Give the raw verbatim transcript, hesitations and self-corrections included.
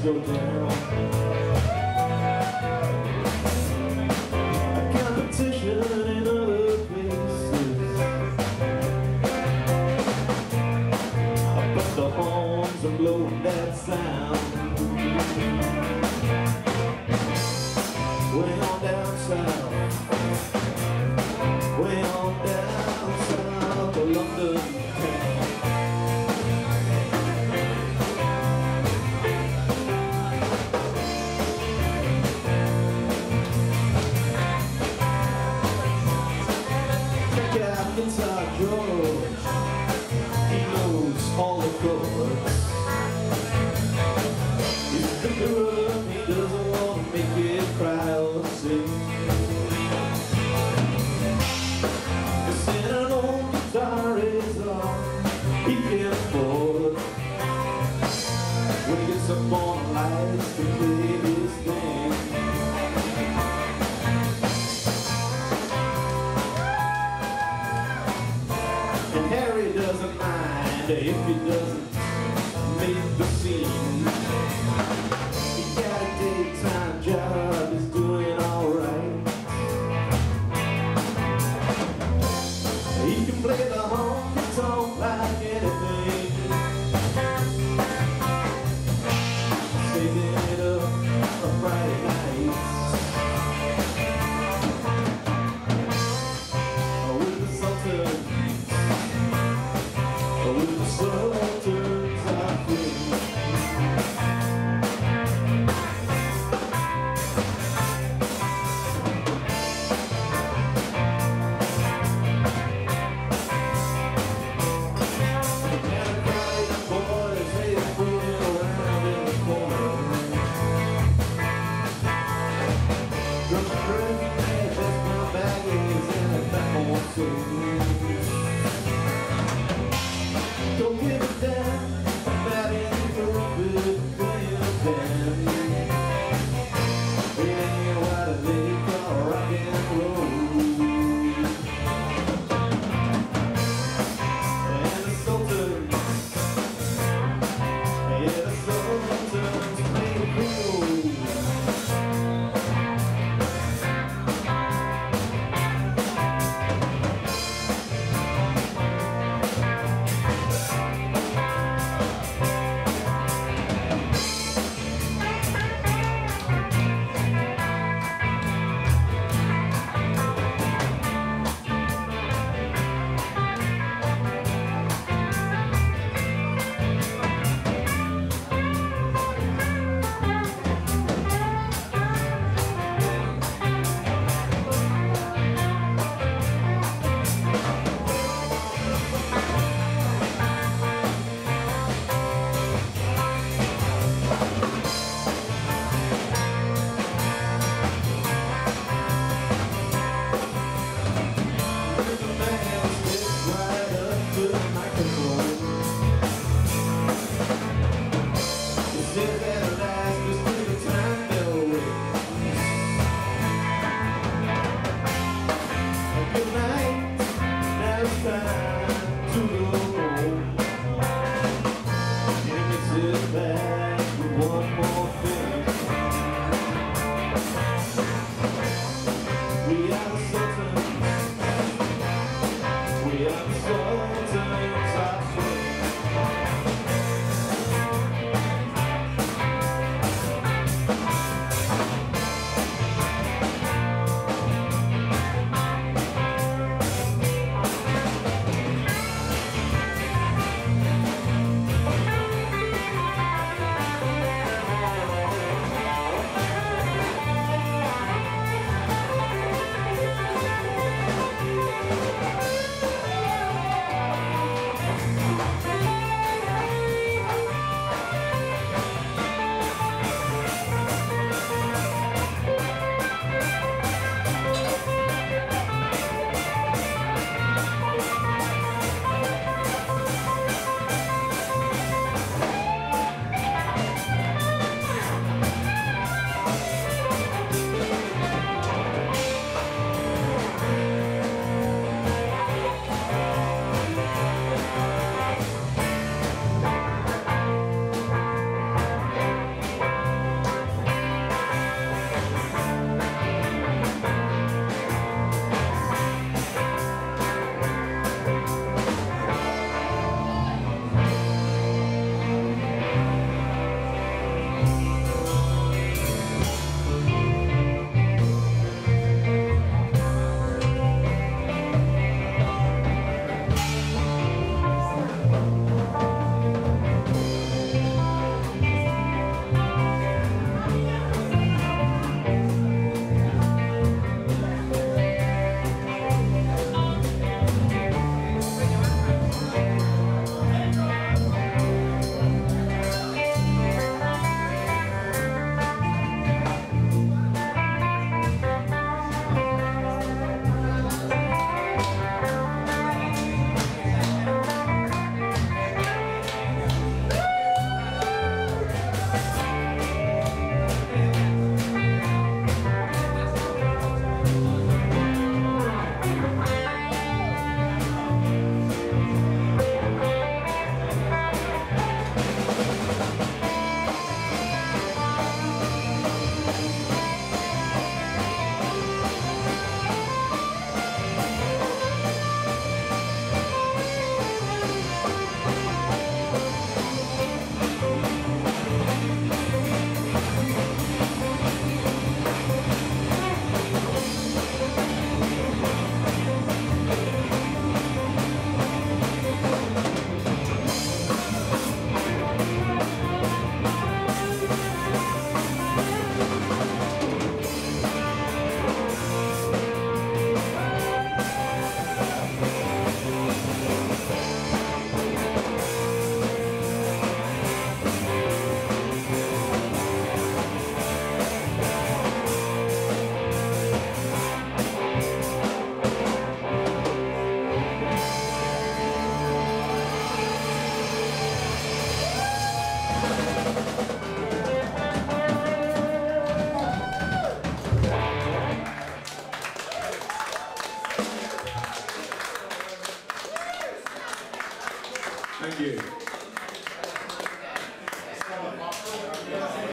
go down. A competition in other places, but the horns are blowing that sound. Way on down south, way on down south of London town. Inside George, he knows all the chords. He's the girl, he doesn't want to make it cry or sing. He's in an old guitar is all he can afford. When he gets up on lights to play his thing. Harry doesn't mind if he doesn't make the scene. He got a daytime job, he's doing alright. He can play the honky-tonk like anything, saving it up for Friday nights. With the Sultan, with the Sultans I think. And a crowd of boys, they fooling around in the corner. Just drinking, that's my baggies and a back on soon. Don't get